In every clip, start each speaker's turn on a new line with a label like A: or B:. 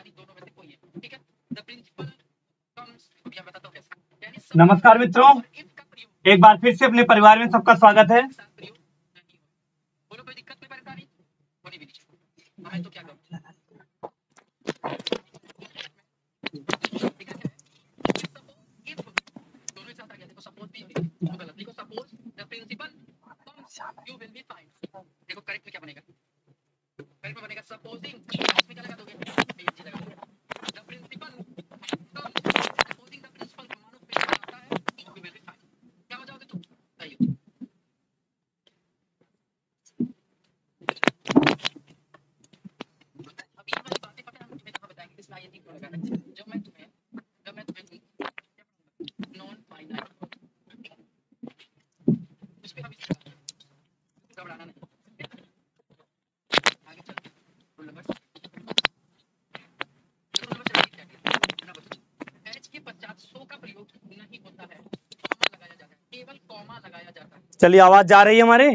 A: नमस्कार मित्रों, एक बार फिर से अपने परिवार में सबका स्वागत है। चलिए, आवाज जा रही है हमारे?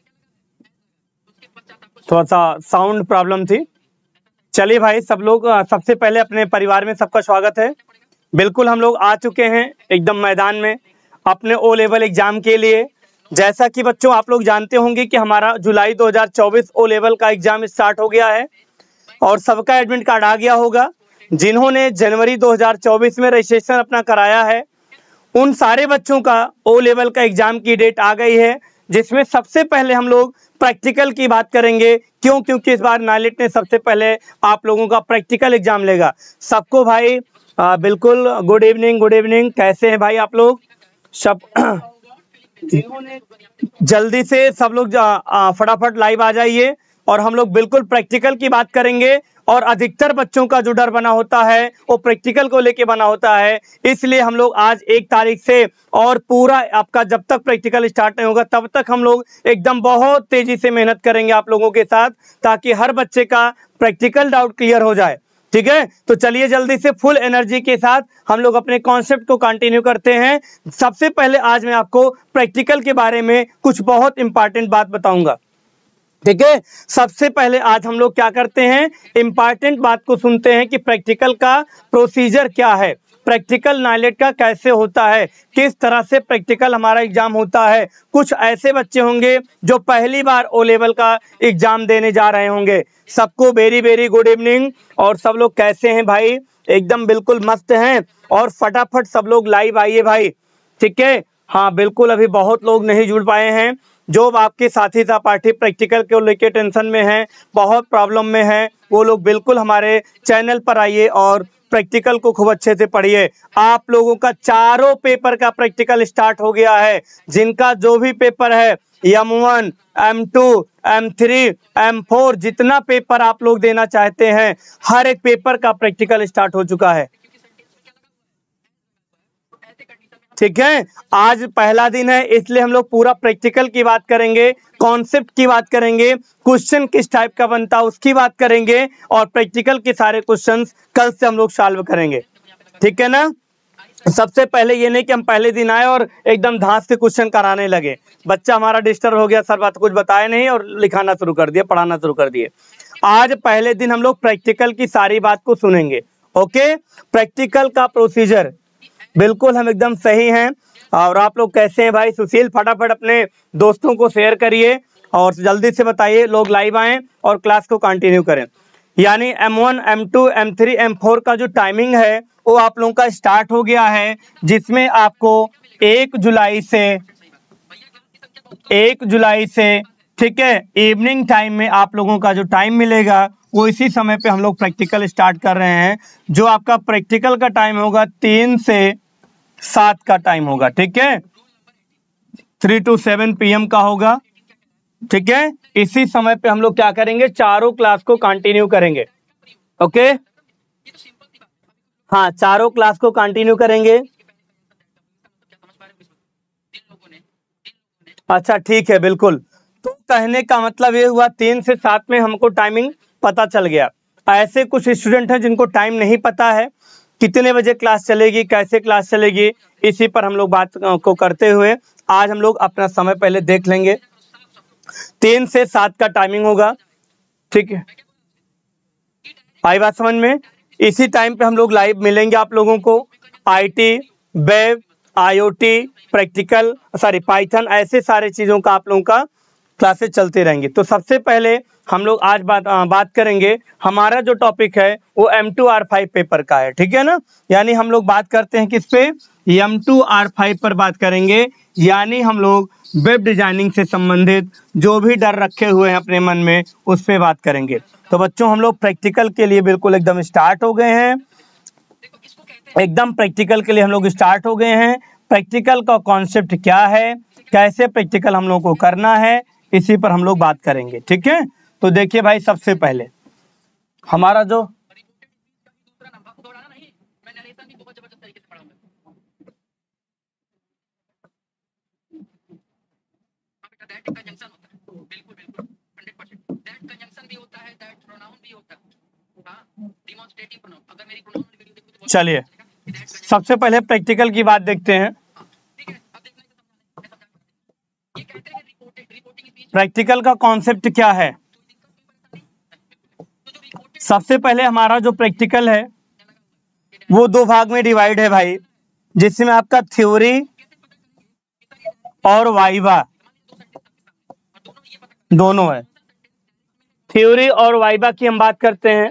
A: थोड़ा सा साउंड प्रॉब्लम थी। चलिए भाई, सब लोग सबसे पहले अपने परिवार में सबका स्वागत है। बिल्कुल हम लोग आ चुके हैं एकदम मैदान में अपने ओ लेवल एग्जाम के लिए। जैसा कि बच्चों आप लोग जानते होंगे कि हमारा जुलाई 2024 ओ लेवल का एग्जाम स्टार्ट हो गया है और सबका एडमिट कार्ड आ गया होगा। जिन्होंने जनवरी 2024 में रजिस्ट्रेशन अपना कराया है उन सारे बच्चों का ओ लेवल का एग्जाम की डेट आ गई है, जिसमें सबसे पहले हम लोग प्रैक्टिकल की बात करेंगे। क्योंकि इस बार नाइलेट ने सबसे पहले आप लोगों का प्रैक्टिकल एग्जाम लेगा। सबको भाई बिल्कुल गुड इवनिंग। कैसे हैं भाई आप लोग सब? जल्दी से सब लोग फटाफट लाइव आ जाइए और हम लोग बिल्कुल प्रैक्टिकल की बात करेंगे। और अधिकतर बच्चों का जो डर बना होता है वो प्रैक्टिकल को लेके बना होता है, इसलिए हम लोग आज 1 तारीख से और पूरा आपका जब तक प्रैक्टिकल स्टार्ट नहीं होगा तब तक हम लोग एकदम बहुत तेजी से मेहनत करेंगे आप लोगों के साथ, ताकि हर बच्चे का प्रैक्टिकल डाउट क्लियर हो जाए। ठीक है, तो चलिए जल्दी से फुल एनर्जी के साथ हम लोग अपने कॉन्सेप्ट को कंटिन्यू करते हैं। सबसे पहले आज मैं आपको प्रैक्टिकल के बारे में कुछ बहुत इंपॉर्टेंट बात बताऊंगा। ठीक है, सबसे पहले आज हम लोग क्या करते हैं, इंपॉर्टेंट बात को सुनते हैं कि प्रैक्टिकल का प्रोसीजर क्या है, प्रैक्टिकल नाइलेट का कैसे होता है, किस तरह से प्रैक्टिकल हमारा एग्जाम होता है। कुछ ऐसे बच्चे होंगे जो पहली बार ओ लेवल का एग्जाम देने जा रहे होंगे। सबको वेरी गुड इवनिंग। और सब लोग कैसे हैं भाई? एकदम बिल्कुल मस्त हैं। और फटाफट सब लोग लाइव आइए भाई। ठीक है, हाँ बिल्कुल, अभी बहुत लोग नहीं जुड़ पाए हैं। जो आपके साथी सहपाठी प्रैक्टिकल को लेके टेंशन में हैं, बहुत प्रॉब्लम में हैं, वो लोग बिल्कुल हमारे चैनल पर आइए और प्रैक्टिकल को खूब अच्छे से पढ़िए। आप लोगों का चारों पेपर का प्रैक्टिकल स्टार्ट हो गया है। जिनका जो भी पेपर है M1, M2, M3, M4 जितना पेपर आप लोग देना चाहते हैं हर एक पेपर का प्रैक्टिकल स्टार्ट हो चुका है। ठीक है, आज पहला दिन है इसलिए हम लोग पूरा प्रैक्टिकल की बात करेंगे, कॉन्सेप्ट की बात करेंगे, क्वेश्चन किस टाइप का बनता है उसकी बात करेंगे और प्रैक्टिकल के सारे क्वेश्चंस कल से हम लोग सॉल्व करेंगे। ठीक है ना? सबसे पहले ये नहीं कि हम पहले दिन आए और एकदम धांस से क्वेश्चन कराने लगे। बच्चा हमारा डिस्टर्ब हो गया, सर बात कुछ बताया नहीं और लिखाना शुरू कर दिया, पढ़ाना शुरू कर दिए। आज पहले दिन हम लोग प्रैक्टिकल की सारी बात को सुनेंगे। ओके, प्रैक्टिकल का प्रोसीजर बिल्कुल हम एकदम सही हैं। और आप लोग कैसे हैं भाई? सुशील फटाफट अपने दोस्तों को शेयर करिए और जल्दी से बताइए लोग लाइव आएं और क्लास को कंटिन्यू करें। यानी M1, M2, M3, M4 का जो टाइमिंग है वो आप लोगों का स्टार्ट हो गया है, जिसमें आपको 1 जुलाई से ठीक है इवनिंग टाइम में आप लोगों का जो टाइम मिलेगा वो इसी समय पे हम लोग प्रैक्टिकल स्टार्ट कर रहे हैं। जो आपका प्रैक्टिकल का टाइम होगा 3 से 7 का टाइम होगा। ठीक है, 3 to 7 PM का होगा। ठीक है, इसी समय पे हम लोग क्या करेंगे, चारों क्लास को कंटिन्यू करेंगे। ओके, हाँ चारों क्लास को कंटिन्यू करेंगे। अच्छा ठीक है, बिल्कुल। तो कहने का मतलब ये हुआ 3 से 7 में हमको टाइमिंग पता चल गया। ऐसे कुछ स्टूडेंट हैं जिनको टाइम नहीं पता है कितने बजे क्लास चलेगी, कैसे क्लास चलेगी, इसी पर हम लोग बात को करते हुए आज हम लोग अपना समय पहले देख लेंगे। 3 से 7 का टाइमिंग होगा। ठीक है, आई बात समझ में? इसी टाइम पे हम लोग लाइव मिलेंगे आप लोगों को। IT, web, IoT, practical, Python, ऐसे सारे चीज़ों का आप लोगों का क्लासेस चलते रहेंगे। तो सबसे पहले हम लोग आज बात करेंगे, हमारा जो टॉपिक है वो M2R5 पेपर का है, ठीक है ना। यानी हम लोग बात करते हैं किस पे, M2R5 पर बात करेंगे। यानी हम लोग वेब डिजाइनिंग से संबंधित जो भी डर रखे हुए हैं अपने मन में उस पे बात करेंगे। तो बच्चों हम लोग प्रैक्टिकल के लिए बिल्कुल एकदम स्टार्ट हो गए हैं, एकदम प्रैक्टिकल के लिए हम लोग स्टार्ट हो गए हैं। प्रैक्टिकल का कॉन्सेप्ट क्या है, कैसे प्रैक्टिकल हम लोग को करना है, इसी पर हम लोग बात करेंगे, ठीक है। तो देखिए भाई, सबसे पहले हमारा जो चलिए सबसे पहले प्रैक्टिकल की बात देखते हैं। प्रैक्टिकल का कॉन्सेप्ट क्या है, सबसे पहले हमारा जो प्रैक्टिकल है वो दो भाग में डिवाइड है भाई, जिसमें आपका थ्योरी और वाइवा दोनों है। थ्योरी और वाइवा की हम बात करते हैं।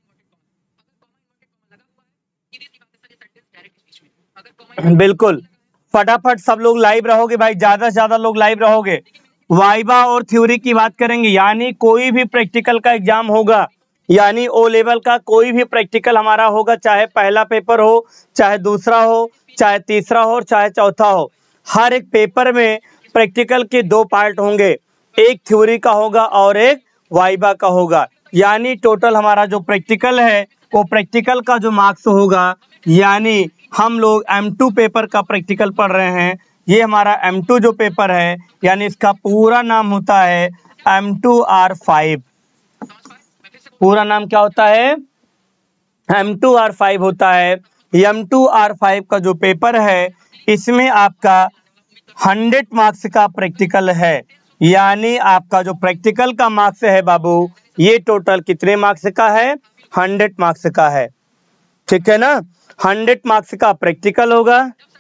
A: बिल्कुल, फटाफट सब लोग लाइव रहोगे भाई, ज्यादा से ज्यादा लोग लाइव रहोगे। वाइवा और थ्योरी की बात करेंगे, यानी कोई भी प्रैक्टिकल का एग्जाम होगा, यानी O लेवल का कोई भी प्रैक्टिकल हमारा होगा, चाहे पहला पेपर हो, चाहे दूसरा हो, चाहे तीसरा हो, चाहे चौथा हो, हर एक पेपर में प्रैक्टिकल के दो पार्ट होंगे, एक थ्योरी का होगा और एक वाइवा का होगा। यानी टोटल हमारा जो प्रैक्टिकल है वो प्रैक्टिकल का जो मार्क्स होगा, यानी हम लोग M2 पेपर का प्रैक्टिकल पढ़ रहे हैं। ये हमारा M2 जो पेपर है, यानी इसका पूरा नाम होता है M2R5। पूरा नाम क्या होता है, M2R5 होता है। M2R5 का जो पेपर है इसमें आपका 100 मार्क्स का प्रैक्टिकल है। यानी आपका जो प्रैक्टिकल का मार्क्स है बाबू, ये टोटल कितने मार्क्स का है, 100 मार्क्स का है, ठीक है ना। 100 मार्क्स का प्रैक्टिकल होगा,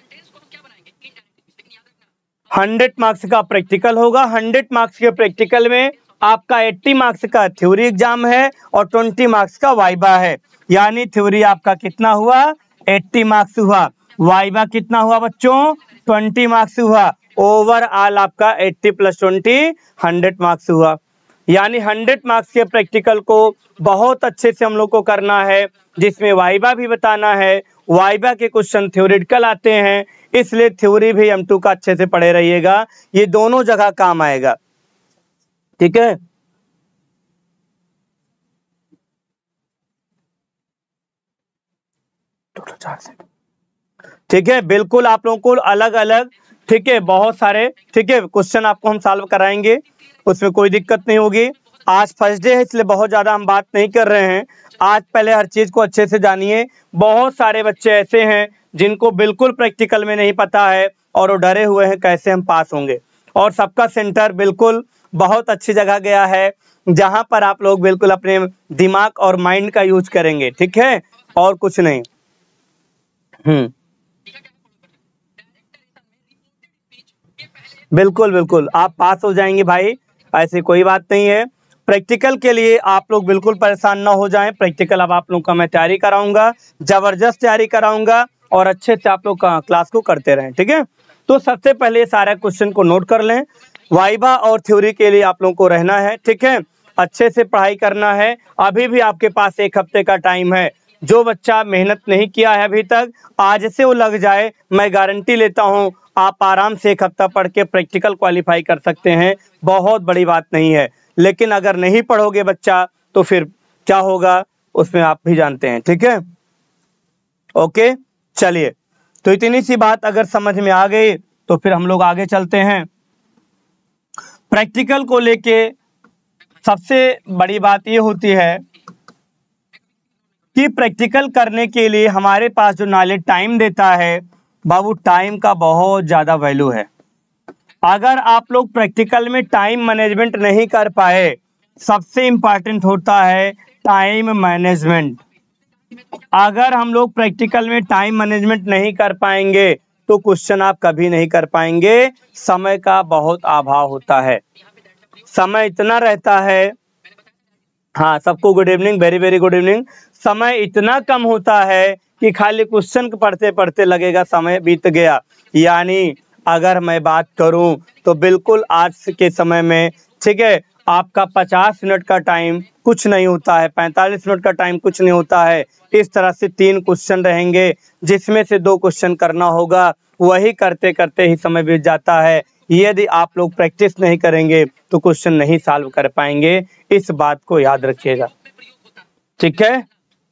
A: 100 मार्क्स का प्रैक्टिकल होगा। 100 मार्क्स के प्रैक्टिकल में आपका 80 मार्क्स का थ्योरी एग्जाम है और 20 मार्क्स का वाइवा है। यानी थ्योरी आपका कितना हुआ, 80 मार्क्स हुआ, वाइवा कितना हुआ बच्चों, 20 मार्क्स हुआ। ओवरऑल आपका 80 + 20 100 मार्क्स हुआ। यानी 100 मार्क्स के प्रैक्टिकल को बहुत अच्छे से हम लोग को करना है, जिसमें वाइवा भी बताना है। वाइवा के क्वेश्चन थ्योरेटिकल आते हैं, इसलिए थ्योरी भी M2 का अच्छे से पढ़े रहिएगा, ये दोनों जगह काम आएगा, ठीक है। ठीक है, बिल्कुल आप लोगों को अलग अलग, ठीक है, बहुत सारे, ठीक है, क्वेश्चन आपको हम सॉल्व कराएंगे, उसमें कोई दिक्कत नहीं होगी। आज फर्स्ट डे है इसलिए बहुत ज्यादा हम बात नहीं कर रहे हैं। आज पहले हर चीज को अच्छे से जानिए। बहुत सारे बच्चे ऐसे हैं जिनको बिल्कुल प्रैक्टिकल में नहीं पता है और वो डरे हुए हैं कैसे हम पास होंगे। और सबका सेंटर बिल्कुल बहुत अच्छी जगह गया है, जहां पर आप लोग बिल्कुल अपने दिमाग और माइंड का यूज करेंगे, ठीक है, और कुछ नहीं। बिल्कुल बिल्कुल आप पास हो जाएंगे भाई, ऐसी कोई बात नहीं है। प्रैक्टिकल के लिए आप लोग बिल्कुल परेशान ना हो जाएं। प्रैक्टिकल अब आप लोग का मैं तैयारी कराऊंगा, जबरदस्त तैयारी कराऊंगा, और अच्छे से आप लोग का क्लास को करते रहें, ठीक है। तो सबसे पहले सारे क्वेश्चन को नोट कर लें। वाइवा और थ्योरी के लिए आप लोग को रहना है, ठीक है, अच्छे से पढ़ाई करना है। अभी भी आपके पास 1 हफ्ते का टाइम है। जो बच्चा मेहनत नहीं किया है अभी तक, आज से वो लग जाए, मैं गारंटी लेता हूँ आप आराम से 1 हफ्ता पढ़ के प्रैक्टिकल क्वालिफाई कर सकते हैं, बहुत बड़ी बात नहीं है। लेकिन अगर नहीं पढ़ोगे बच्चा तो फिर क्या होगा उसमें आप भी जानते हैं, ठीक है। ओके, चलिए, तो इतनी सी बात अगर समझ में आ गई तो फिर हम लोग आगे चलते हैं। प्रैक्टिकल को लेके सबसे बड़ी बात ये होती है कि प्रैक्टिकल करने के लिए हमारे पास जो नॉलेज टाइम देता है बाबू, टाइम का बहुत ज्यादा वैल्यू है। अगर आप लोग प्रैक्टिकल में टाइम मैनेजमेंट नहीं कर पाए, सबसे इंपॉर्टेंट होता है टाइम मैनेजमेंट। अगर हम लोग प्रैक्टिकल में टाइम मैनेजमेंट नहीं कर पाएंगे तो क्वेश्चन आप कभी नहीं कर पाएंगे। समय का बहुत अभाव होता है, समय इतना रहता है। हाँ, सबको good evening, very very good evening. समय इतना कम होता है कि खाली क्वेश्चन पढ़ते पढ़ते लगेगा समय बीत गया। यानी अगर मैं बात करूं तो बिल्कुल आज के समय में, ठीक है, आपका 50 मिनट का टाइम कुछ नहीं होता है, 45 मिनट का टाइम कुछ नहीं होता है। इस तरह से 3 क्वेश्चन रहेंगे जिसमें से 2 क्वेश्चन करना होगा, वही करते करते ही समय बीत जाता है। यदि आप लोग प्रैक्टिस नहीं करेंगे तो क्वेश्चन नहीं सॉल्व कर पाएंगे, इस बात को याद रखिएगा, ठीक है।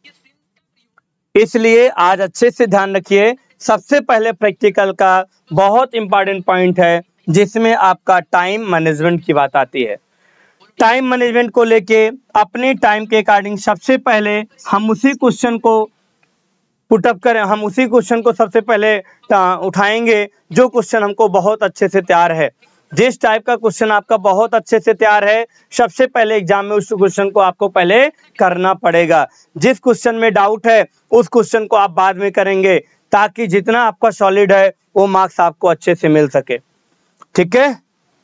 A: इसलिए आज अच्छे से ध्यान रखिए। सबसे पहले प्रैक्टिकल का बहुत इंपॉर्टेंट पॉइंट है जिसमें आपका टाइम मैनेजमेंट की बात आती है। टाइम मैनेजमेंट को लेके अपने टाइम के अकॉर्डिंग सबसे पहले हम उसी क्वेश्चन को पुटअप करें, हम उसी क्वेश्चन को सबसे पहले उठाएंगे जो क्वेश्चन हमको बहुत अच्छे से तैयार है। जिस टाइप का क्वेश्चन आपका बहुत अच्छे से तैयार है, सबसे पहले एग्जाम में उस क्वेश्चन को आपको पहले करना पड़ेगा। जिस क्वेश्चन में डाउट है उस क्वेश्चन को आप बाद में करेंगे ताकि जितना आपका सॉलिड है वो मार्क्स आपको अच्छे से मिल सके, ठीक है।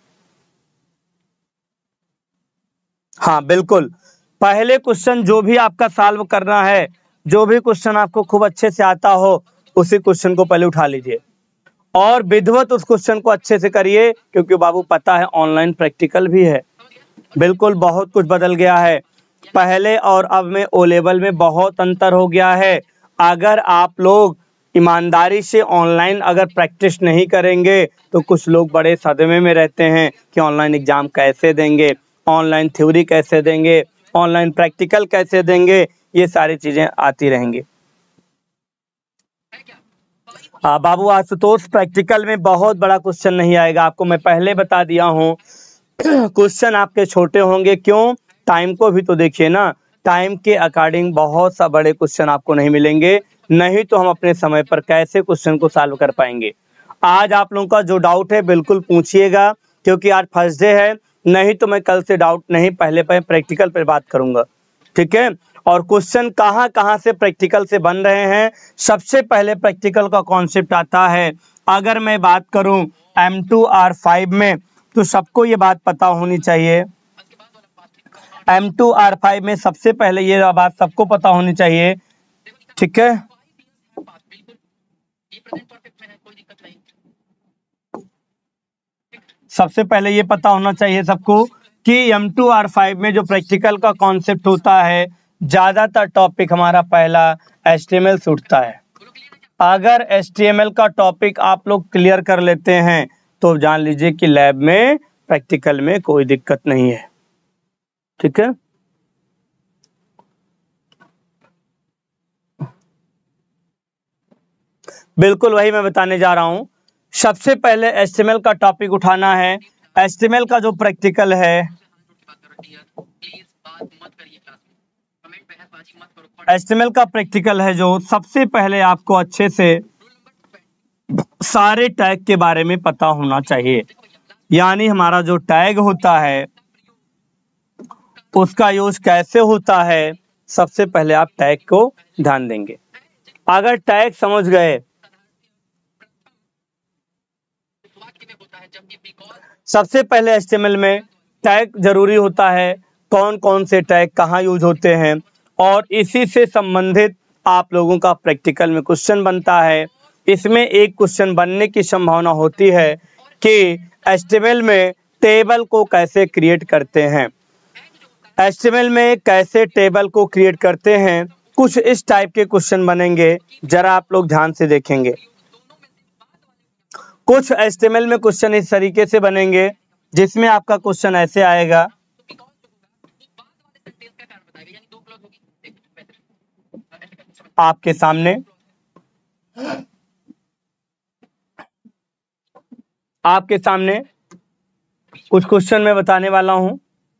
A: हाँ बिल्कुल, पहले क्वेश्चन जो भी आपका सॉल्व करना है, जो भी क्वेश्चन आपको खूब अच्छे से आता हो उसी क्वेश्चन को पहले उठा लीजिए और विधिवत उस क्वेश्चन को अच्छे से करिए, क्योंकि बाबू पता है ऑनलाइन प्रैक्टिकल भी है। बिल्कुल बहुत कुछ बदल गया है, पहले और अब में ओ लेवल में बहुत अंतर हो गया है। अगर आप लोग ईमानदारी से ऑनलाइन अगर प्रैक्टिस नहीं करेंगे तो कुछ लोग बड़े सदमे में रहते हैं कि ऑनलाइन एग्जाम कैसे देंगे, ऑनलाइन थ्योरी कैसे देंगे, ऑनलाइन प्रैक्टिकल कैसे देंगे, ये सारी चीजें आती रहेंगी। बाबू आशुतोष, प्रैक्टिकल में बहुत बड़ा क्वेश्चन नहीं आएगा, आपको मैं पहले बता दिया हूँ। क्वेश्चन आपके छोटे होंगे, क्यों? टाइम को भी तो देखिए ना, टाइम के अकॉर्डिंग बहुत सा बड़े क्वेश्चन आपको नहीं मिलेंगे, नहीं तो हम अपने समय पर कैसे क्वेश्चन को सॉल्व कर पाएंगे। आज आप लोगों का जो डाउट है बिल्कुल पूछिएगा, क्योंकि आज फर्स्ट डे है, नहीं तो मैं कल से डाउट नहीं, पहले प्रैक्टिकल पर बात करूंगा, ठीक है। और क्वेश्चन कहाँ कहाँ से प्रैक्टिकल से बन रहे हैं, सबसे पहले प्रैक्टिकल का कॉन्सेप्ट आता है। अगर मैं बात करूं M2R5 में, तो सबको ये बात पता होनी चाहिए। M2R5 में सबसे पहले ये बात सबको पता होनी चाहिए, ठीक है। सबसे पहले ये पता होना चाहिए सबको कि M2R5 में जो प्रैक्टिकल का कॉन्सेप्ट होता है, ज्यादातर टॉपिक हमारा पहला HTML से उठता है। अगर HTML का टॉपिक आप लोग क्लियर कर लेते हैं तो जान लीजिए कि लैब में प्रैक्टिकल में कोई दिक्कत नहीं है, ठीक है। बिल्कुल वही मैं बताने जा रहा हूं। सबसे पहले HTML का टॉपिक उठाना है। HTML का जो प्रैक्टिकल है, HTML का प्रैक्टिकल है जो, सबसे पहले आपको अच्छे से सारे टैग के बारे में पता होना चाहिए। यानी हमारा जो टैग होता है उसका यूज कैसे होता है, सबसे पहले आप टैग को ध्यान देंगे। अगर टैग समझ गए, सबसे पहले HTML में टैग जरूरी होता है, कौन कौन से टैग कहाँ यूज होते हैं, और इसी से संबंधित आप लोगों का प्रैक्टिकल में क्वेश्चन बनता है। इसमें एक क्वेश्चन बनने की संभावना होती है कि HTML में टेबल को कैसे क्रिएट करते हैं। HTML में कैसे टेबल को क्रिएट करते हैं, कुछ इस टाइप के क्वेश्चन बनेंगे, जरा आप लोग ध्यान से देखेंगे। कुछ HTML में क्वेश्चन इस तरीके से बनेंगे जिसमें आपका क्वेश्चन ऐसे आएगा, आपके सामने कुछ क्वेश्चन मैं बताने वाला हूं।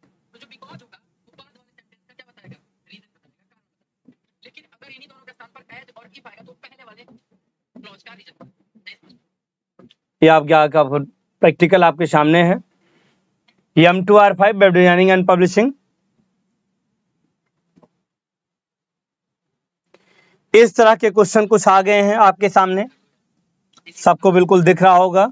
A: ये आप क्या का प्रैक्टिकल आपके सामने है, M2R5 web designing and publishing. इस तरह के क्वेश्चन कुछ आ गए हैं आपके सामने, सबको बिल्कुल दिख रहा होगा,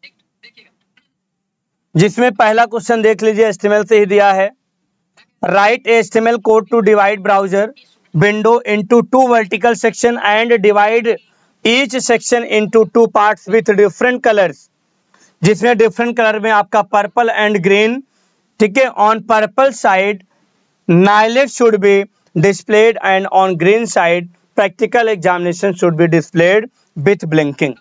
A: जिसमें पहला क्वेश्चन देख लीजिए, HTML से ही दिया है। Write HTML code to divide browser window into 2 vertical section and divide each section into 2 parts with different colours, जिसमें डिफरेंट कलर में आपका पर्पल एंड ग्रीन, ठीक है। On purple side NIELIT should be displayed and on green side practical examination should be displayed with blinking.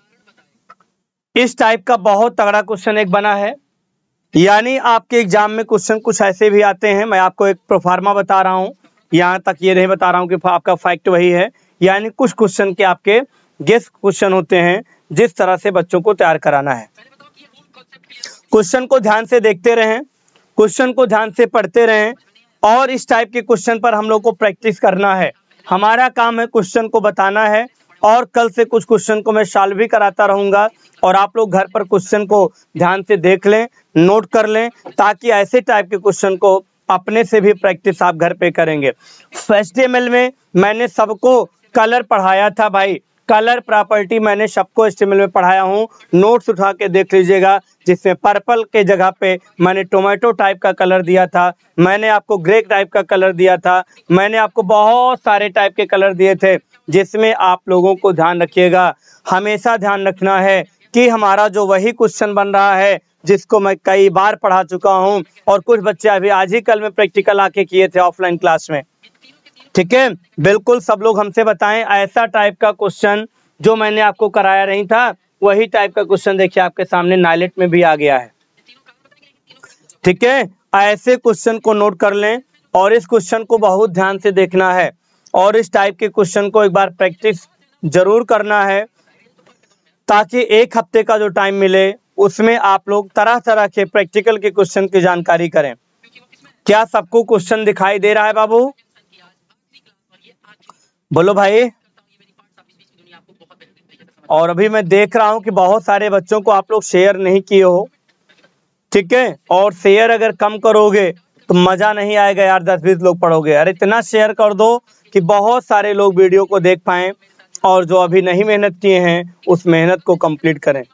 A: इस type का बहुत तगड़ा question एक बना है, यानी आपके एग्जाम में क्वेश्चन कुछ ऐसे भी आते हैं। मैं आपको एक प्रोफार्मा बता रहा हूं, यहां तक ये नहीं बता रहा हूं कि आपका फैक्ट वही है, यानी कुछ क्वेश्चन के आपके गेस क्वेश्चन होते हैं, जिस तरह से बच्चों को तैयार कराना है। क्वेश्चन को ध्यान से देखते रहें, क्वेश्चन को ध्यान से पढ़ते रहें, और इस टाइप के क्वेश्चन पर हम लोग को प्रैक्टिस करना है। हमारा काम है क्वेश्चन को बताना है, और कल से कुछ क्वेश्चन को मैं सॉल्व भी कराता रहूंगा, और आप लोग घर पर क्वेश्चन को ध्यान से देख लें, नोट कर लें, ताकि ऐसे टाइप के क्वेश्चन को अपने से भी प्रैक्टिस आप घर पे करेंगे। HTML में मैंने सबको कलर पढ़ाया था भाई, कलर प्रॉपर्टी मैंने सबको HTML में पढ़ाया हूँ, नोट्स उठा के देख लीजिएगा, जिसमें पर्पल के जगह पे मैंने टोमेटो टाइप का कलर दिया था, मैंने आपको ग्रे टाइप का कलर दिया था, मैंने आपको बहुत सारे टाइप के कलर दिए थे, जिसमें आप लोगों को ध्यान रखिएगा, हमेशा ध्यान रखना है कि हमारा जो वही क्वेश्चन बन रहा है जिसको मैं कई बार पढ़ा चुका हूं, और कुछ बच्चे अभी आज ही कल में प्रैक्टिकल आके किए थे ऑफलाइन क्लास में, ठीक है। बिल्कुल सब लोग हमसे बताएं, ऐसा टाइप का क्वेश्चन जो मैंने आपको कराया नहीं था, वही टाइप का क्वेश्चन देखिए आपके सामने नाइलेट में भी आ गया है, ठीक है। ऐसे क्वेश्चन को नोट कर लें, और इस क्वेश्चन को बहुत ध्यान से देखना है, और इस टाइप के क्वेश्चन को एक बार प्रैक्टिस जरूर करना है, ताकि एक हफ्ते का जो टाइम मिले उसमें आप लोग तरह तरह के प्रैक्टिकल के क्वेश्चन की जानकारी करें। क्या सबको क्वेश्चन दिखाई दे रहा है बाबू? बोलो भाई। और अभी मैं देख रहा हूं कि बहुत सारे बच्चों को आप लोग शेयर नहीं किए हो, ठीक है, और शेयर अगर कम करोगे तो मजा नहीं आएगा यार, 10-20 लोग पढ़ोगे। अरे इतना शेयर कर दो कि बहुत सारे लोग वीडियो को देख पाएं, और जो अभी नहीं मेहनत किए हैं उस मेहनत को कंप्लीट करें।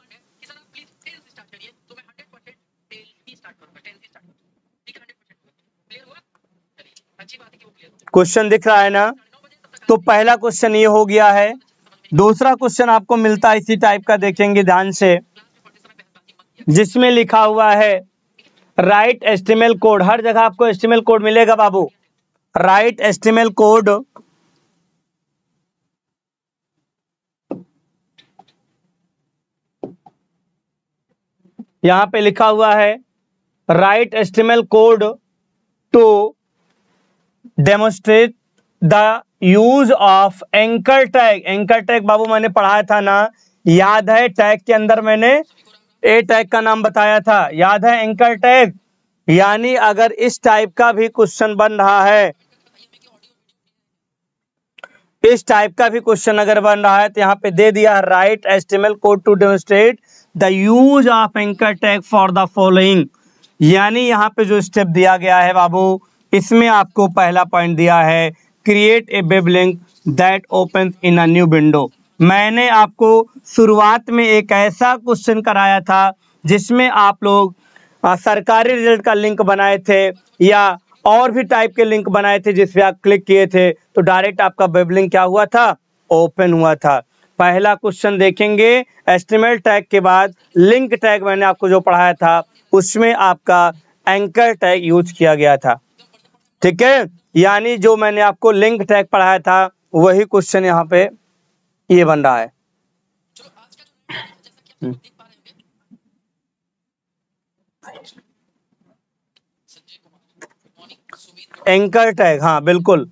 A: क्वेश्चन दिख रहा है ना? तो पहला क्वेश्चन ये हो गया है। दूसरा क्वेश्चन आपको मिलता है इसी टाइप का, देखेंगे ध्यान से, जिसमें लिखा हुआ है राइट HTML कोड। हर जगह आपको HTML कोड मिलेगा बाबू, राइट HTML कोड यहां पे लिखा हुआ है, write HTML code to demonstrate the use of anchor tag. Anchor tag बाबू मैंने पढ़ाया था ना, याद है? टैग के अंदर मैंने ए टैग का नाम बताया था, याद है? Anchor tag. यानी अगर इस टाइप का भी क्वेश्चन बन रहा है, इस टाइप का भी क्वेश्चन अगर बन रहा है, तो यहाँ पे दे दिया write HTML code to demonstrate the use of anchor tag for the following. यानी यहाँ पे जो स्टेप दिया गया है बाबू, इसमें आपको पहला पॉइंट दिया है create a web link that opens in a new window. मैंने आपको शुरुआत में एक ऐसा क्वेश्चन कराया था जिसमें आप लोग सरकारी रिजल्ट का लिंक बनाए थे, या और भी टाइप के लिंक बनाए थे, जिसपे आप क्लिक किए थे तो डायरेक्ट आपका वेब लिंक क्या हुआ था? ओपन हुआ था। पहला क्वेश्चन देखेंगे, HTML टैग के बाद लिंक टैग मैंने आपको जो पढ़ाया था, उसमें आपका एंकर टैग यूज किया गया था, ठीक है। यानी जो मैंने आपको लिंक टैग पढ़ाया था, वही क्वेश्चन यहाँ पे ये बन रहा है। एंकर टैग, हाँ बिल्कुल।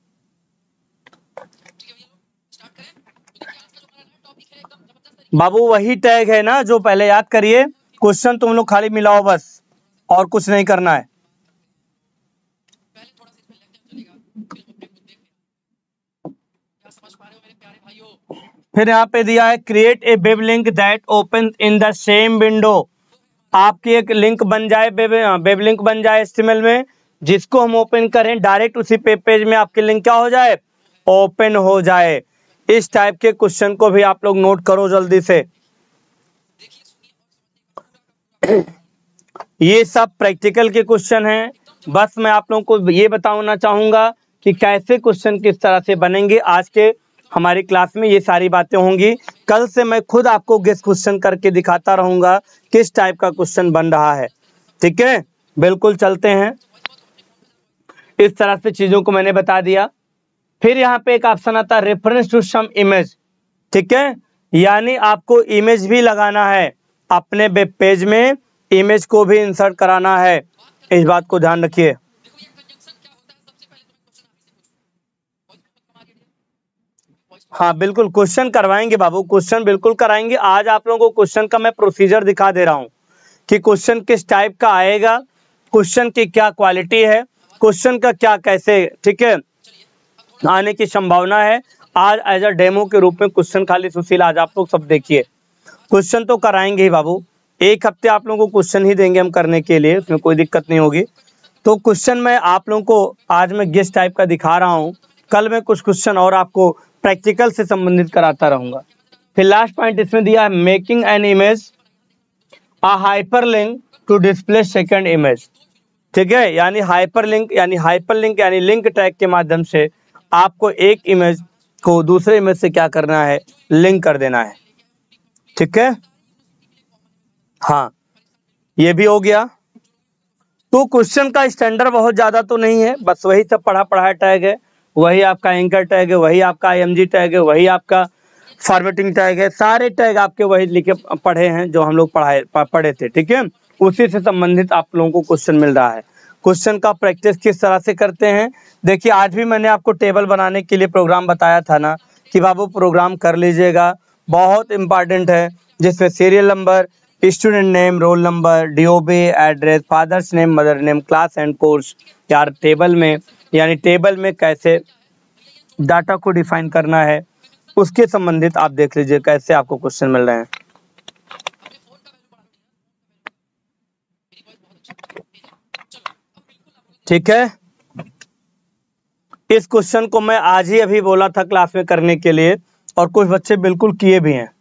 A: बाबू वही टैग है ना जो पहले याद करिए, क्वेश्चन तुम लोग खाली मिलाओ बस, और कुछ नहीं करना है। फिर यहाँ पे दिया है create a web link that open in the same window. आपकी एक लिंक बन जाए, वेब लिंक बन जाए HTML में, जिसको हम ओपन करें डायरेक्ट उसी पेज में आपकी लिंक क्या हो जाए? ओपन हो जाए। इस टाइप के क्वेश्चन को भी आप लोग नोट करो जल्दी से। ये सब प्रैक्टिकल के क्वेश्चन हैं। बस मैं आप लोगों को ये बताना चाहूंगा कि कैसे क्वेश्चन किस तरह से बनेंगे। आज के हमारी क्लास में ये सारी बातें होंगी। कल से मैं खुद आपको गेस क्वेश्चन करके दिखाता रहूंगा किस टाइप का क्वेश्चन बन रहा है। ठीक है, बिल्कुल चलते हैं। इस तरह से चीजों को मैंने बता दिया। फिर यहाँ पे एक ऑप्शन आता है रेफरेंस टू सम इमेज। ठीक है, यानी आपको इमेज भी लगाना है, अपने वेब पेज में इमेज को भी इंसर्ट कराना है। इस बात को ध्यान रखिए। हाँ बिल्कुल, क्वेश्चन करवाएंगे बाबू, क्वेश्चन बिल्कुल कराएंगे। आज आप लोगों को क्वेश्चन का मैं प्रोसीजर दिखा दे रहा हूँ कि क्वेश्चन किस टाइप का आएगा, क्वेश्चन की क्या क्वालिटी है, क्वेश्चन का क्या कैसे, ठीक है, आने की संभावना है। आज एज अ डेमो के रूप में क्वेश्चन खाली सुशील आज आप लोग सब देखिए। क्वेश्चन तो कराएंगे ही बाबू, एक हफ्ते आप लोगों को क्वेश्चन ही देंगे हम करने के लिए, उसमें कोई दिक्कत नहीं होगी। तो क्वेश्चन मैं आप लोगों को आज मैं गेस टाइप का दिखा रहा हूँ, कल मैं कुछ क्वेश्चन और आपको प्रैक्टिकल से संबंधित कराता रहूंगा। फिर लास्ट पॉइंट इसमें दिया है making an image a hyperlink to display second image. ठीक है, यानी हाइपरलिंक यानी लिंक टैग के माध्यम से आपको एक इमेज को दूसरे इमेज से क्या करना है, लिंक कर देना है। ठीक है, हाँ ये भी हो गया। तो क्वेश्चन का स्टैंडर्ड बहुत ज्यादा तो नहीं है, बस वही सब पढ़ा टैग है, वही आपका एंकर टैग है, वही आपका IMG टैग है, वही आपका फॉर्मेटिंग टैग है, सारे टैग आपके वही लिखे पढ़े हैं जो हम लोग पढ़े थे। ठीक है, उसी से संबंधित आप लोगों को क्वेश्चन मिल रहा है। क्वेश्चन का प्रैक्टिस किस तरह से करते हैं, देखिए आज भी मैंने आपको टेबल बनाने के लिए प्रोग्राम बताया था ना कि बाबू प्रोग्राम कर लीजिएगा, बहुत इंपॉर्टेंट है, जिसमें serial number, student name, roll number, DOB, address, father's name, mother name, class and course. यार टेबल में यानी टेबल में कैसे डाटा को डिफाइन करना है, उसके संबंधित आप देख लीजिए कैसे आपको क्वेश्चन मिल रहे हैं। ठीक है, इस क्वेश्चन को मैं आज ही अभी बोला था क्लास में करने के लिए, और कुछ बच्चे बिल्कुल किए भी हैं।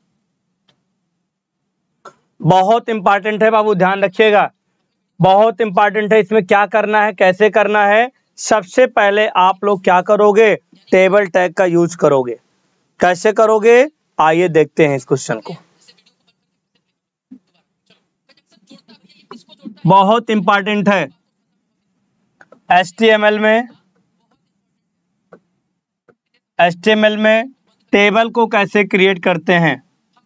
A: बहुत इंपॉर्टेंट है बाबू, ध्यान रखिएगा, बहुत इंपॉर्टेंट है। इसमें क्या करना है, कैसे करना है, सबसे पहले आप लोग क्या करोगे, टेबल टैग का यूज करोगे। कैसे करोगे, आइए देखते हैं इस क्वेश्चन को। बहुत इंपॉर्टेंट है। HTML में टेबल को कैसे क्रिएट करते हैं।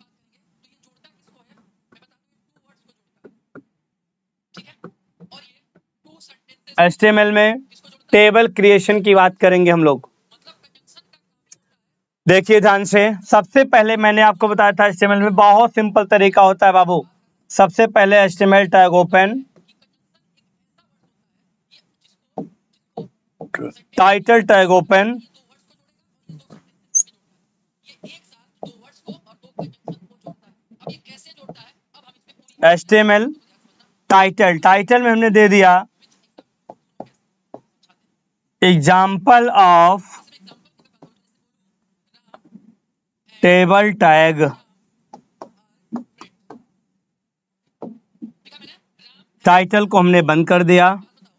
A: HTML में टेबल क्रिएशन की बात करेंगे हम लोग। देखिए ध्यान से, सबसे पहले मैंने आपको बताया था HTML में बहुत सिंपल तरीका होता है बाबू। सबसे पहले HTML tag open, title tag open, HTML title में हमने दे दिया example of table tag. Title को हमने बंद कर दिया।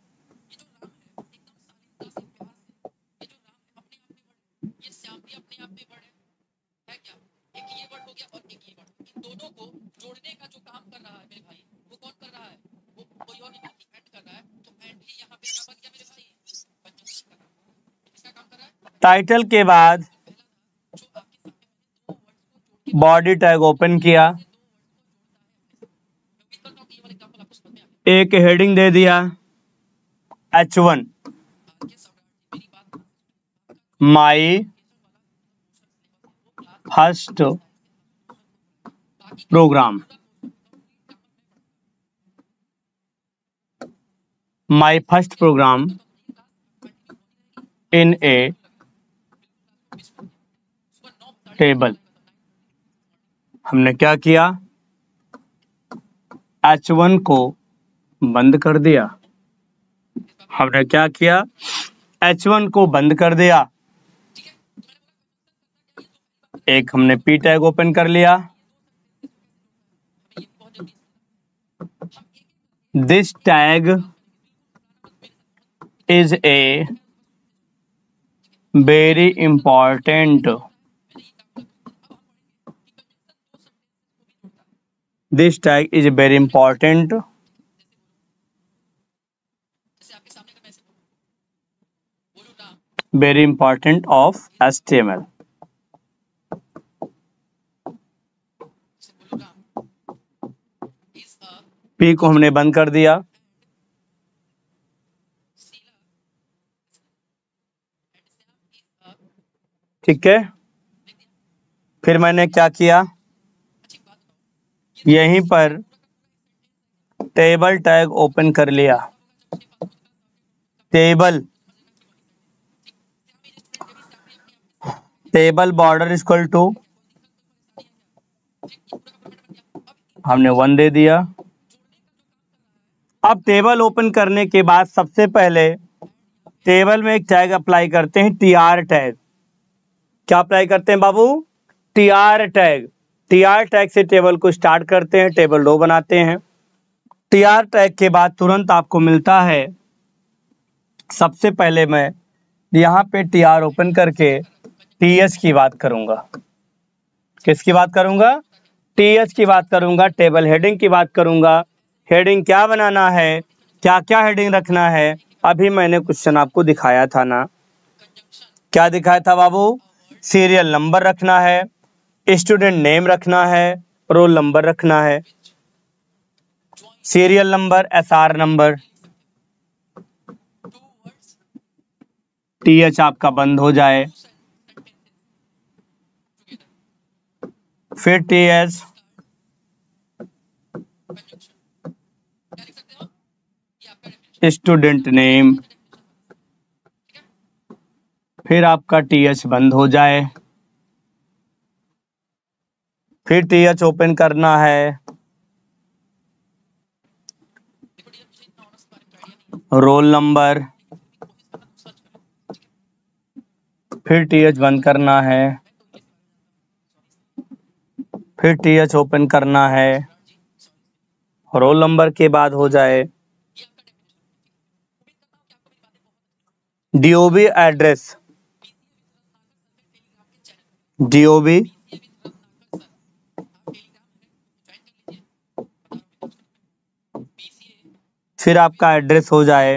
A: टाइटल के बाद बॉडी टैग ओपन किया, एक हेडिंग दे दिया H1 my first program, my first program in a table. हमने क्या किया, H1 को बंद कर दिया। हमने क्या किया, H1 को बंद कर दिया। एक हमने पी टैग ओपन कर लिया। This tag is a very important, this tag is very important of HTML। P को हमने बंद कर दिया। ठीक है, फिर मैंने क्या किया, यहीं पर टेबल टैग ओपन कर लिया। टेबल बॉर्डर इक्वल टू हमने 1 दे दिया। अब टेबल ओपन करने के बाद सबसे पहले टेबल में एक टैग अप्लाई करते हैं, TR टैग। क्या अप्लाई करते हैं बाबू? TR tag. TR टैग से टेबल को स्टार्ट करते हैं, टेबल रो बनाते हैं। TR टैग के बाद तुरंत आपको मिलता है, सबसे पहले मैं यहाँ पे TR ओपन करके TH की बात करूंगा। किसकी बात करूंगा? TH की बात करूंगा। टेबल हेडिंग की बात करूंगा। हेडिंग क्या बनाना है, क्या क्या हेडिंग रखना है, अभी मैंने क्वेश्चन आपको दिखाया था ना। क्या दिखाया था बाबू? सीरियल नंबर रखना है, स्टूडेंट नेम रखना है, रोल नंबर रखना है। Serial number, SR number. TH आपका बंद हो जाए, फिर TH, स्टूडेंट नेम, फिर आपका TH बंद हो जाए, फिर TH ओपन करना है, रोल नंबर, फिर TH बंद करना है, फिर TH ओपन करना है, रोल नंबर के बाद हो जाए DOB एड्रेस, DOB, फिर आपका एड्रेस हो जाए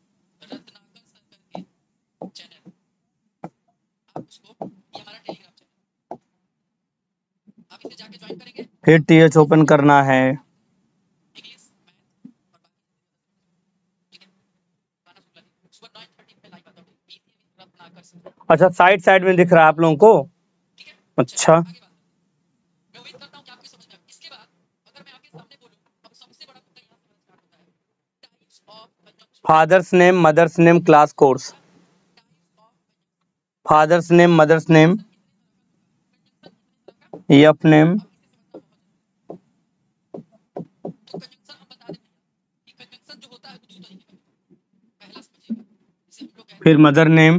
A: फिर TH ओपन करना है, अच्छा साइड में दिख रहा है आप लोगों को? अच्छा, father's name, mother's name, class course. Father's name, mother's name, F name, फिर मदर नेम,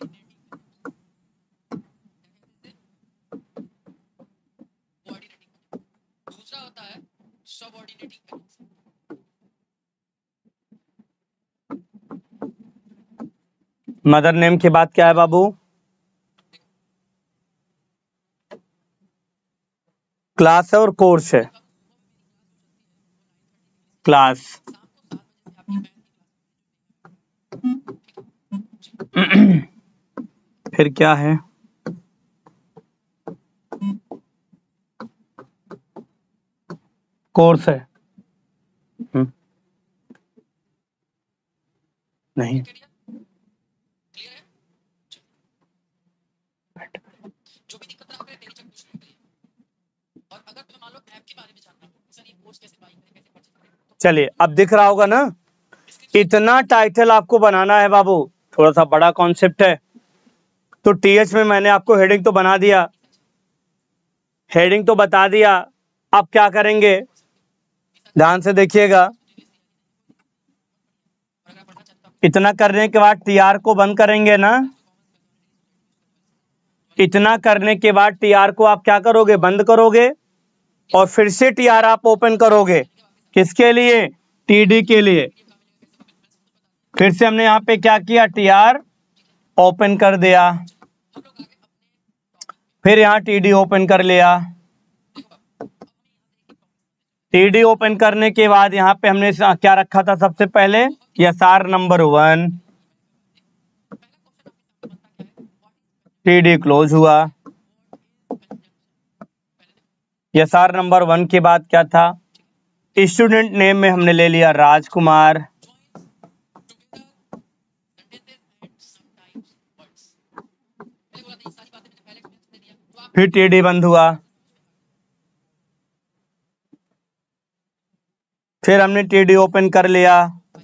A: मदर नेम के बाद क्या है बाबू? क्लास है और कोर्स है। क्लास, फिर क्या है? कोर्स है। नहीं, चलिए अब दिख रहा होगा ना। इतना टाइटल आपको बनाना है बाबू, थोड़ा सा बड़ा कॉन्सेप्ट है। तो TH में मैंने आपको हेडिंग तो बना दिया, हेडिंग तो बता दिया। अब क्या करेंगे, ध्यान से देखिएगा। इतना करने के बाद TR को बंद करेंगे ना, इतना करने के बाद टीआर को आप क्या करोगे, बंद करोगे और फिर से टीआर आप ओपन करोगे। किसके लिए, टीडी के लिए। फिर से हमने यहाँ पे क्या किया, टीआर ओपन कर दिया, फिर यहाँ टीडी ओपन कर लिया। टीडी ओपन करने के बाद यहाँ पे हमने क्या रखा था, सबसे पहले एसआर नंबर 1, टीडी क्लोज हुआ। एसआर नंबर 1 के बाद क्या था, स्टूडेंट नेम में हमने ले लिया राजकुमार, फिर टीडी बंद हुआ। फिर हमने टीडी ओपन कर लिया।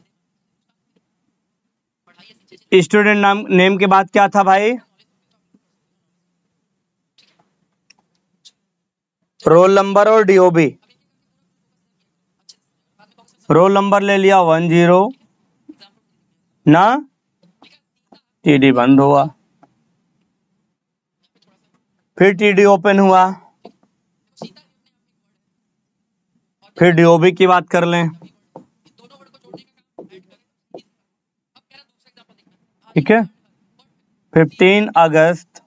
A: स्टूडेंट नाम नेम के बाद क्या था भाई, रोल नंबर और डीओबी। रोल नंबर ले लिया 10 ना, टीडी बंद हुआ। फिर टीडी ओपन हुआ। फिर डीओबी की बात कर लें, ठीक है। 15 अगस्त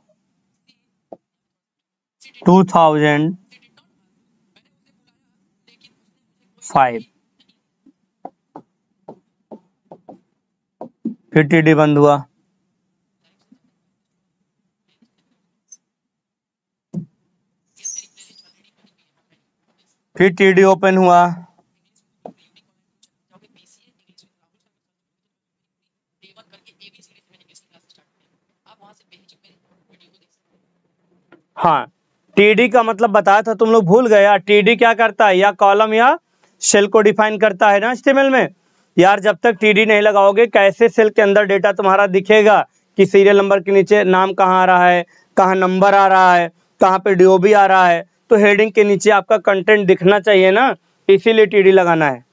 A: 2005, फिर टीडी बंद हुआ। फिर टीडी ओपन हुआ। हाँ, टीडी का मतलब बताया था, तुम लोग भूल गए। टीडी क्या करता है, या कॉलम या सेल को डिफाइन करता है ना एचटीएमएल में। यार जब तक टीडी नहीं लगाओगे कैसे सेल के अंदर डेटा तुम्हारा दिखेगा कि सीरियल नंबर के नीचे नाम कहाँ आ रहा है, कहाँ नंबर आ रहा है, कहाँ पे डीओबी आ रहा है। तो हेडिंग के नीचे आपका कंटेंट दिखना चाहिए ना, इसीलिए टीडी लगाना है।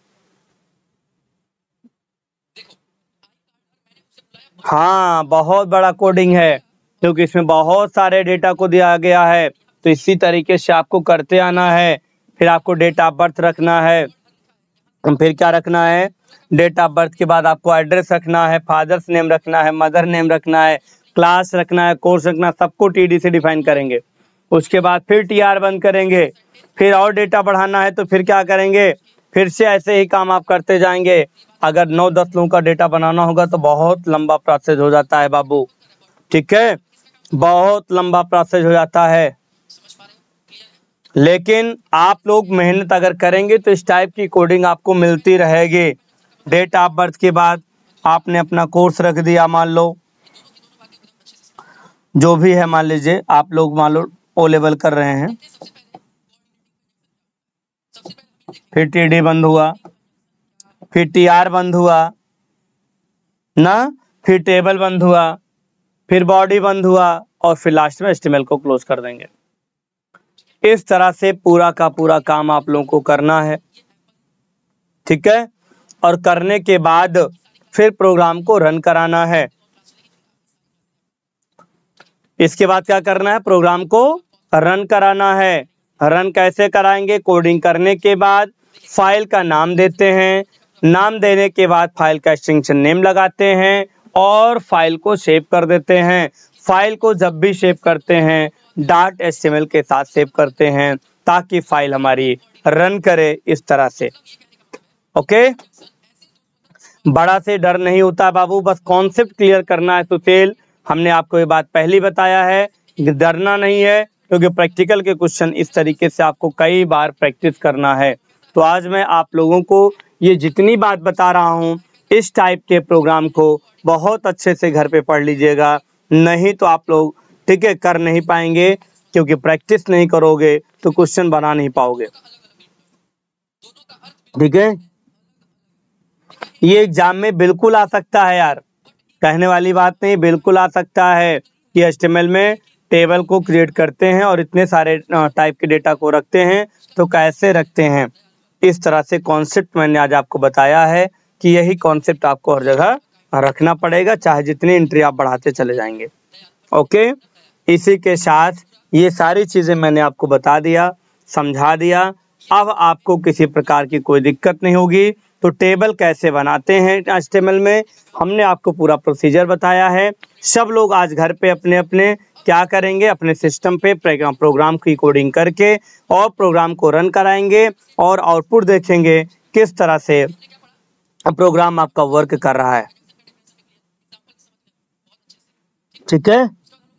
A: हाँ, बहुत बड़ा कोडिंग है क्योंकि इसमें बहुत सारे डेटा को दिया गया है, तो इसी तरीके से आपको करते आना है। फिर आपको डेट ऑफ बर्थ रखना है, फिर क्या रखना है, डेट ऑफ बर्थ के बाद आपको एड्रेस रखना है, फादर्स नेम रखना है, मदर नेम रखना है, क्लास रखना है, कोर्स रखना, सबको टीडी से डिफाइन करेंगे। उसके बाद फिर टीआर बंद करेंगे। फिर और डेटा बढ़ाना है तो फिर क्या करेंगे, फिर से ऐसे ही काम आप करते जाएंगे। अगर 9-10 लोगों का डेटा बनाना होगा तो बहुत लंबा प्रोसेस हो जाता है बाबू, ठीक है, बहुत लंबा प्रोसेस हो जाता है। लेकिन आप लोग मेहनत अगर करेंगे तो इस टाइप की कोडिंग आपको मिलती रहेगी। डेट ऑफ बर्थ के बाद आपने अपना कोर्स रख दिया, मान लो जो भी है, मान लीजिए आप लोग मान लो ओ लेवल कर रहे हैं। फिर टीडी बंद हुआ, फिर टीआर बंद हुआ ना, फिर टेबल बंद हुआ, फिर बॉडी बंद हुआ और फिर लास्ट में एचटीएमएल को क्लोज कर देंगे। इस तरह से पूरा का पूरा काम आप लोगों को करना है, ठीक है। और करने के बाद फिर प्रोग्राम को रन कराना है। इसके बाद क्या करना है, प्रोग्राम को रन कराना है। रन कैसे कराएंगे, कोडिंग करने के बाद फाइल का नाम देते हैं, नाम देने के बाद फाइल का एक्सटेंशन नेम लगाते हैं और फाइल को सेव कर देते हैं। फाइल को जब भी सेव करते हैं .html के साथ सेव करते हैं ताकि फाइल हमारी रन करे इस तरह से। ओके, बड़ा से डर नहीं होता बाबू, बस कॉन्सेप्ट क्लियर करना है। तो सेल हमने आपको ये बात पहले बताया है, डरना नहीं है क्योंकि प्रैक्टिकल के क्वेश्चन इस तरीके से आपको कई बार प्रैक्टिस करना है। तो आज मैं आप लोगों को ये जितनी बात बता रहा हूँ, इस टाइप के प्रोग्राम को बहुत अच्छे से घर पे पढ़ लीजिएगा, नहीं तो आप लोग ठीक है कर नहीं पाएंगे, क्योंकि प्रैक्टिस नहीं करोगे तो क्वेश्चन बना नहीं पाओगे, ठीक है। ये एग्जाम में बिल्कुल आ सकता है यार, कहने वाली बात नहीं, बिल्कुल आ सकता है कि एचटीएमएल में टेबल को क्रिएट करते हैं और इतने सारे टाइप के डेटा को रखते हैं, तो कैसे रखते हैं। इस तरह से कॉन्सेप्ट मैंने आज आपको बताया है कि यही कॉन्सेप्ट आपको हर जगह रखना पड़ेगा, चाहे जितनी एंट्री आप बढ़ाते चले जाएंगे। ओके, इसी के साथ ये सारी चीजें मैंने आपको बता दिया, समझा दिया। अब आपको किसी प्रकार की कोई दिक्कत नहीं होगी। तो टेबल कैसे बनाते हैं HTML में हमने आपको पूरा प्रोसीजर बताया है। सब लोग आज घर पे अपने अपने क्या करेंगे, अपने सिस्टम पे प्रोग्राम की कोडिंग करके और प्रोग्राम को रन कराएंगे और आउटपुट देखेंगे किस तरह से प्रोग्राम आपका वर्क कर रहा है। ठीक है,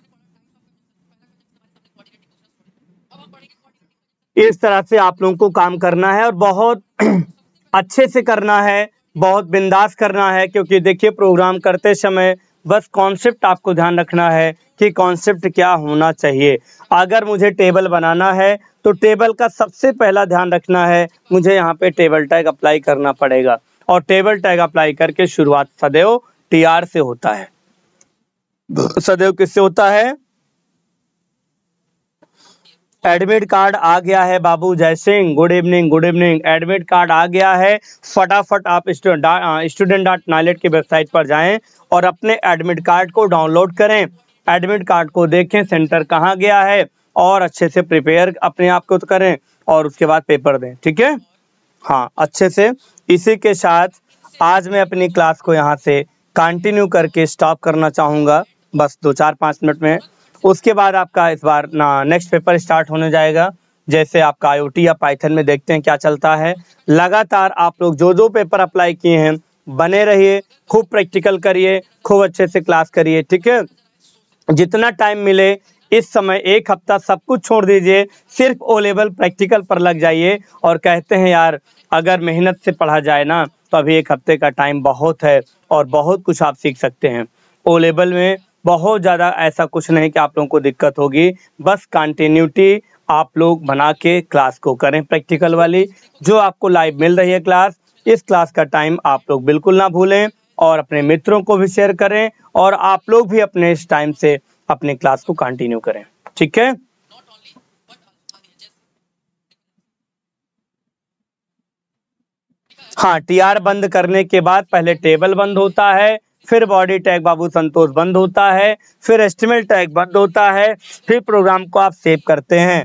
A: इस तरह से आप लोगों को काम करना है और बहुत अच्छे से करना है, बहुत बिंदास करना है। क्योंकि देखिए प्रोग्राम करते समय बस कॉन्सेप्ट आपको ध्यान रखना है कि कॉन्सेप्ट क्या होना चाहिए। अगर मुझे टेबल बनाना है तो टेबल का सबसे पहला ध्यान रखना है, मुझे यहाँ पे टेबल टैग अप्लाई करना पड़ेगा और टेबल टैग अप्लाई करके शुरुआत सदैव TR से होता है। सदैव किससे होता है? एडमिट कार्ड आ गया है बाबू Jai Singh, good evening good evening. Admit card आ गया है, फटाफट आप student.nailet की वेबसाइट पर जाएं और अपने एडमिट कार्ड को डाउनलोड करें। एडमिट कार्ड को देखें सेंटर कहाँ गया है और अच्छे से प्रिपेयर अपने आप को करें और उसके बाद पेपर दें। ठीक है, हाँ अच्छे से। इसी के साथ आज मैं अपनी क्लास को यहाँ से कंटिन्यू करके स्टॉप करना चाहूँगा, बस 2-4-5 मिनट में। उसके बाद आपका इस बार नेक्स्ट पेपर स्टार्ट होने जाएगा। जैसे आपका IoT या पाइथन में देखते हैं क्या चलता है। लगातार आप लोग जो जो पेपर अप्लाई किए हैं बने रहिए, खूब प्रैक्टिकल करिए, खूब अच्छे से क्लास करिए। ठीक है, जितना टाइम मिले इस समय 1 हफ्ता सब कुछ छोड़ दीजिए, सिर्फ O लेवल प्रैक्टिकल पर लग जाइए। और कहते हैं यार अगर मेहनत से पढ़ा जाए ना तो अभी 1 हफ्ते का टाइम बहुत है और बहुत कुछ आप सीख सकते हैं। O लेवल में बहुत ज़्यादा ऐसा कुछ नहीं कि आप लोगों को दिक्कत होगी, बस कंटिन्यूटी आप लोग बना के क्लास को करें प्रैक्टिकल वाली। जो आपको लाइव मिल रही है क्लास, इस क्लास का टाइम आप लोग बिल्कुल ना भूलें और अपने मित्रों को भी शेयर करें और आप लोग भी अपने इस टाइम से अपने क्लास को कंटिन्यू करें। ठीक है, हाँ TR बंद करने के बाद पहले टेबल बंद होता है, फिर बॉडी टैग बाबू संतोष बंद होता है, फिर HTML टैग बंद होता है, फिर प्रोग्राम को आप सेव करते हैं।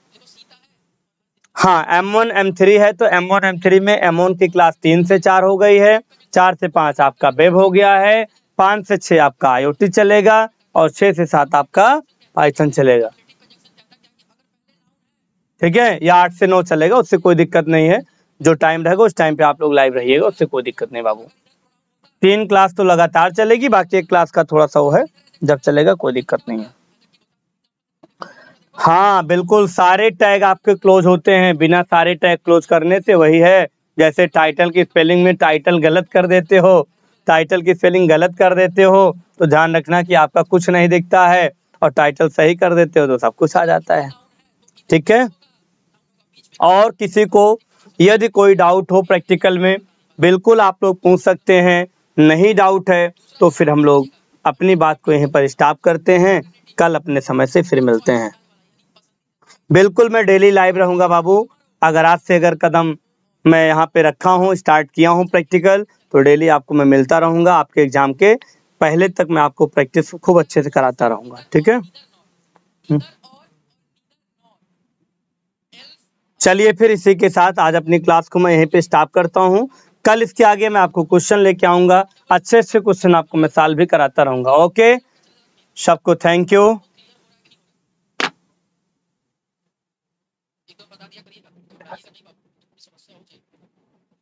A: हाँ M1 M3 है तो M1 M3 में M1 की क्लास 3 से 4 हो गई है, 4 से 5 आपका वेब हो गया है, 5 से 6 आपका IoT चलेगा और 6 से 7 आपका पाइथन चलेगा। ठीक है, या 8 से 9 चलेगा, उससे कोई दिक्कत नहीं है। जो टाइम रहेगा उस टाइम पे आप लोग लाइव रहिएगा, उससे कोई दिक्कत नहीं बाबू। 3 क्लास तो लगातार चलेगी, बाकी 1 क्लास का थोड़ा सा वो है, जब चलेगा कोई दिक्कत नहीं है। हाँ बिल्कुल, सारे टैग आपके क्लोज होते हैं, बिना सारे टैग क्लोज करने से वही है जैसे टाइटल की स्पेलिंग में टाइटल गलत कर देते हो, टाइटल की स्पेलिंग गलत कर देते हो तो ध्यान रखना कि आपका कुछ नहीं दिखता है, और टाइटल सही कर देते हो तो सब कुछ आ जाता है। ठीक है, और किसी को यदि कोई डाउट हो प्रैक्टिकल में बिल्कुल आप लोग पूछ सकते हैं, नहीं डाउट है तो फिर हम लोग अपनी बात को यहीं पर स्टॉप करते हैं, कल अपने समय से फिर मिलते हैं। बिल्कुल मैं डेली लाइव रहूंगा बाबू। अगर आज से अगर कदम मैं यहाँ पे रखा हूँ, स्टार्ट किया हूँ प्रैक्टिकल, तो डेली आपको मैं मिलता रहूंगा। आपके एग्जाम के पहले तक मैं आपको प्रैक्टिस खूब अच्छे से कराता रहूंगा। ठीक है, चलिए फिर इसी के साथ आज अपनी क्लास को मैं यहीं पे स्टॉप करता हूँ। कल इसके आगे मैं आपको क्वेश्चन लेके आऊंगा, अच्छे अच्छे क्वेश्चन आपको मैं सॉल्व भी कराता रहूंगा। ओके, सबको थैंक यू।